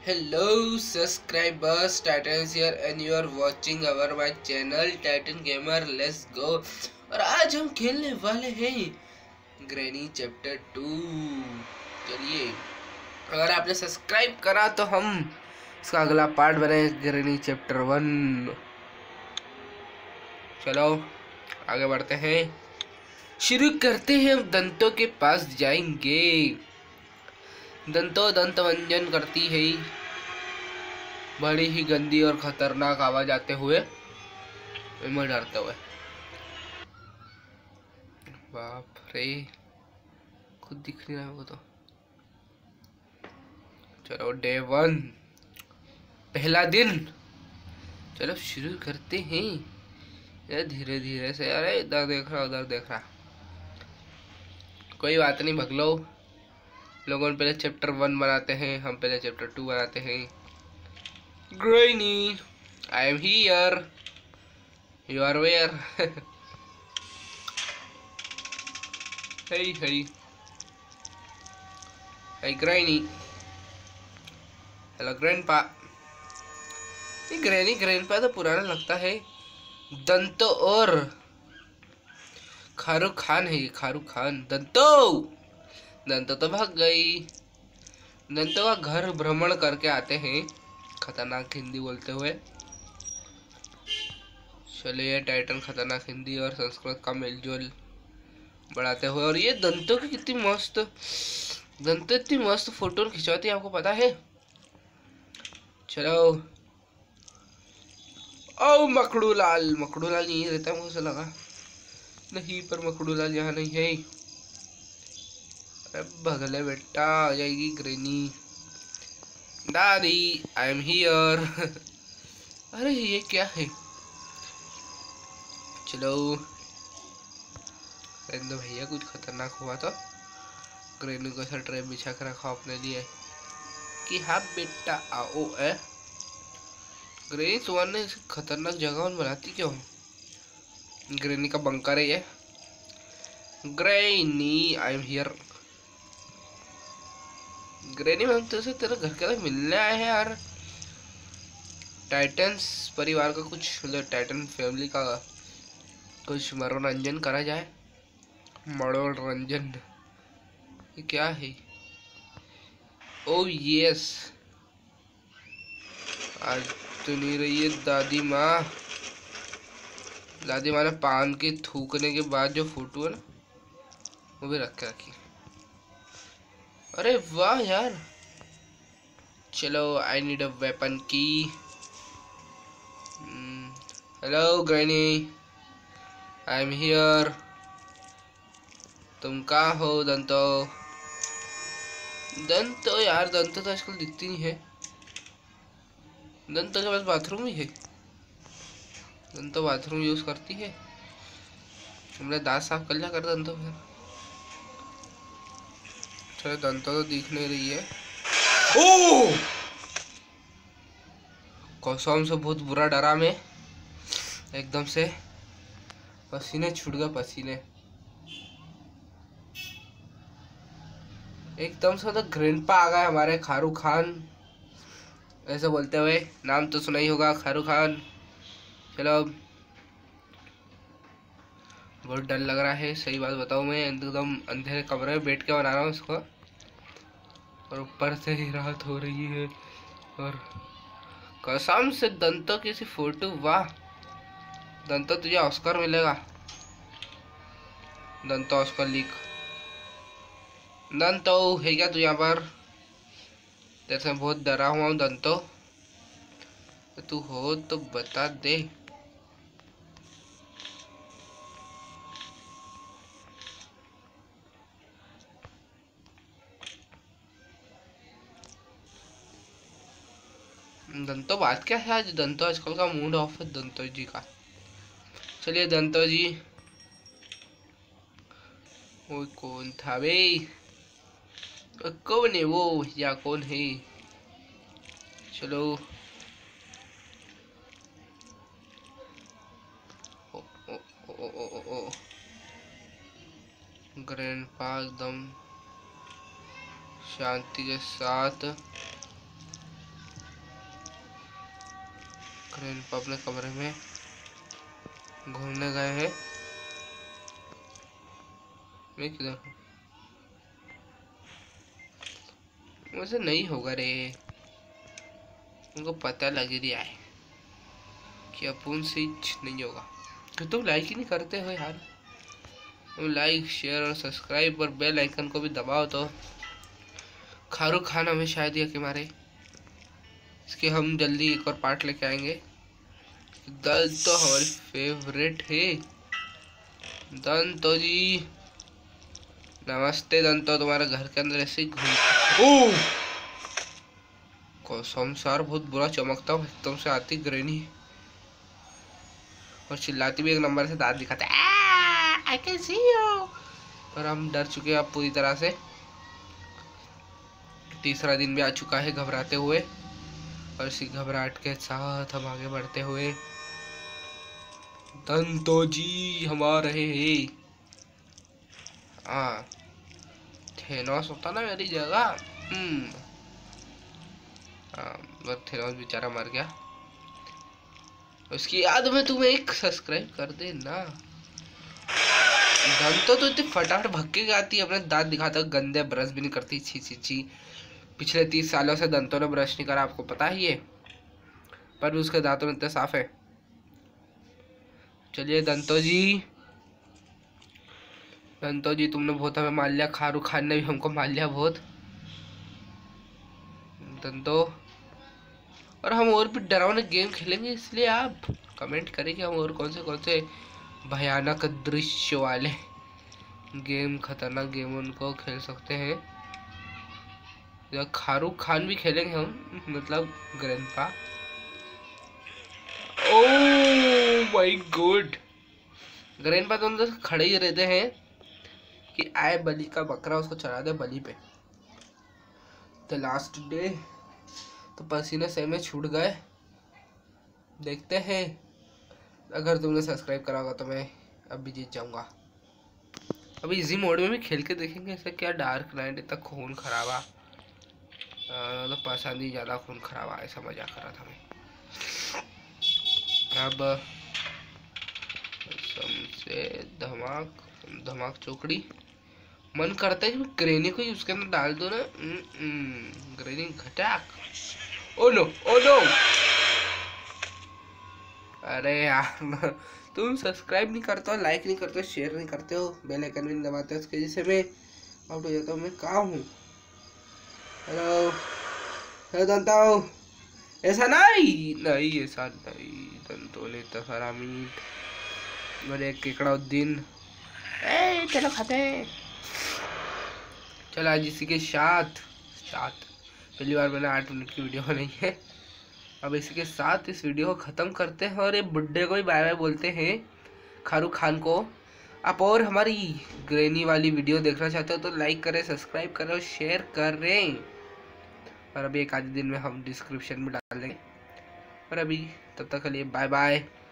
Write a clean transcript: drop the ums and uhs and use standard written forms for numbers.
Hello subscribers, Titan is here and you are watching our my channel Titan Gamer. Let's go। और आज हम खेलने वाले हैं ग्रैनी चैप्टर 2। चलिए, अगर आपने सब्सक्राइब करा तो हम इसका अगला पार्ट बनाए ग्रैनी चैप्टर 1। चलो आगे बढ़ते हैं, शुरू करते हैं। हम दंतों के पास जाएंगे। दंतो दंत मंजन करती है बड़ी ही गंदी और खतरनाक आवाज आते हुए, मैं डरते हुए। बाप रे, खुद दिख नहीं रहा है वो तो। चलो डे 1, पहला दिन। चलो शुरू करते हैं यार, धीरे धीरे से। अरे इधर देख रहा उधर देख रहा, कोई बात नहीं, भगलो। लोगों ने पहले चैप्टर 1 बनाते हैं, हम पहले चैप्टर 2 बनाते हैं। Granny, I am here, you are where? hey hey hey granny, hello grandpa. ये ग्रैंडपा तो पुराना लगता है। दंतो और खारू खान है ये, खारू खान। दंतो तो भाग गई। दंतो का घर भ्रमण करके आते हैं, खतरनाक हिंदी बोलते हुए। चलिए, टाइटन खतरनाक हिंदी और संस्कृत का मेलजोल बढ़ाते हुए। और ये दंतों की कितनी मस्त, दंतो इतनी मस्त फोटो खिंचवाती है, आपको पता है। चलो, ओ मकड़ूलाल यहीं रहता है, मुझे लगा नहीं, पर मकड़ूलाल यहाँ नहीं है। अरे भगले बेटा, आ जाएगी ग्रैनी। दादी, आई एम हियर। अरे ये क्या है? चलो भैया, कुछ खतरनाक हुआ तो ग्रैनी को ऐसा ट्रैप बिछा कर रखा अपने लिए कि हाँ बेटा आओ। ग्रैनी सुवन ने खतरनाक जगह बनाती क्यों? ग्रैनी का बंकर है ये। Granny, I am here. Granny, हम तुझसे तेरे घर के लिए मिलने आए हैं यार। टाइटन्स परिवार का कुछ, मतलब टाइटन फैमिली का कुछ मनोरंजन करा जाए। मनोरंजन, ये क्या है? ओह यस, आज तो नहीं रही है दादी माँ। दादी माँ ने पान के थूकने के बाद जो फोटो है ना, वो भी रख के रखी। अरे वाह यार। चलो, आई नीड अ वेपन की। Hello granny, I am here. तुम कहाँ हो दंतो? दंतो यार, दंतो तो आजकल दिखती नहीं है। दंतो के पास बाथरूम ही है। दंतो बाथरूम यूज करती है। हमने दांत साफ कर लिया कर दंतो फिर। चलो, दंतो तो दिख नहीं रही है। ओह, कसम से बहुत बुरा डरा मैं, एकदम से पसीने छूट गए, पसीने एकदम से। तो ग्रैंडपा आ गए हमारे, खारू खान ऐसे बोलते हुए। नाम तो सुना ही होगा, खारू खान। चलो, बहुत डर लग रहा है, सही बात बताऊं, मैं एकदम अंधेरे कमरे में बैठ के बना रहा हूँ इसको, और ऊपर से ही रात हो रही है। और कसम से दंतो की सी फोटो, वाह दंतो, तुझे ऑस्कर मिलेगा। दंतो ऑस्कर लीक। दंतो है क्या तू यहाँ पर? तेरे से बहुत डरा हुआ हूँ दंतो, तू हो तो बता दे। दंतो, बात क्या है आज? दंतो आजकल का मूड ऑफ है दंतो जी का। चलिए दंतो जी, वो कौन था बे? कौन है वो, या कौन है? चलो, ओ ओ ओ ओ ओ ओ, ग्रैंडपा एकदम शांति के साथ ग्रैंडपा अपने कमरे में घूमने गए हैं। मैं किधर हूँ? वैसे नहीं होगा रे, उनको पता लग ही रहा है कि अपन से नहीं होगा। तो तुम लाइक ही नहीं करते हो यार। तुम लाइक शेयर और सब्सक्राइब और बेल आइकन को भी दबाओ तो खारू खान हमें शायद ये कि मारे। इसके हम जल्दी एक और पार्ट लेके आएंगे। दल तो हमारी फेवरेट है। दंतो जी नमस्ते। दंतो तुम्हारे घर के अंदर ऐसे ही घूम। कसम सार बहुत बुरा चमकता हूँ एकदम से आती ग्रेनी और चिल्लाती भी एक नंबर से दांत दिखाते आई कैन सी यू। पर हम डर चुके हैं अब पूरी तरह से। तीसरा दिन भी आ चुका है घबराते हुए और इसी घबराहट के साथ हम आगे बढ़ते हुए। दंतो जी हम आ रहे हैं। हाँ थेनोस होता ना मेरी जगह। थेनोस बेचारा मर गया। उसकी याद में तुम्हें एक सब्सक्राइब कर दे ना। दंतो तो इतनी फटाफट भग के आती है, अपने दांत दिखाता गंदे, ब्रश भी नहीं करती। छी छी छी। पिछले 30 सालों से दंतो ने ब्रश नहीं करा, आपको पता ही है, पर भी उसके दांतों में इतने साफ है। चलिए दंतो जी, दंतो जी तुमने बहुत हमें मान लिया, खारू खान ने भी हमको मान लिया बहुत। दंतो और हम और भी डरावने गेम खेलेंगे, इसलिए आप कमेंट करें कि हम और कौन से भयानक दृश्य वाले गेम, खतरनाक गेम उनको खेल सकते हैं। या खारू खान भी खेलेंगे हम, मतलब grandpa. Oh my God, grandpa तो अंदर खड़े ही रहते हैं कि आए बलि का बकरा उसको चढ़ा दे बलि पे। द लास्ट डे तो पसीने से में छूट गए। देखते हैं, अगर तुमने सब्सक्राइब करा होगा तो मैं अब भी जीत जाऊंगा। अभी इजी मोड में भी खेल के देखेंगे ऐसा क्या डार्क नाइट इतना खून खराबा, मतलब पसंद ही ज़्यादा खून खराबा, ऐसा मजाक कर रहा था मैं। अब सबसे धमाक धमाक चौकड़ी मन करता है कि ग्रेनी को उसके अंदर डाल दो ना। ग्रेनी घटाक। Oh no oh no. अरे यार तुम सब्सक्राइब नहीं करते हो, लाइक नहीं करते हो, शेयर नहीं करते हो, बेल आइकन भी नहीं दबाते हो, उसकी वजह से मैं आउट हो जाता हूँ। मैं कहाँ हूँ? हेलो हेलो दंतो, ऐसा नहीं नहीं ऐसा नहीं। दंतो ने इतना सारा मीट और एक केकड़ाउद्दीन चलो खाते। चलो आज इसी के साथ पहली बार मैंने 8 मिनट की वीडियो बनाई है। अब इसी के साथ इस वीडियो को ख़त्म करते हैं और ये बुड्ढे को ही बाय बाय बोलते हैं, खारू खान को। आप और हमारी ग्रेनी वाली वीडियो देखना चाहते हो तो लाइक करें, सब्सक्राइब करें और शेयर करें। और अभी एक आधे दिन में हम डिस्क्रिप्शन में डाल देंगे। और अभी तब तक के लिए बाय बाय।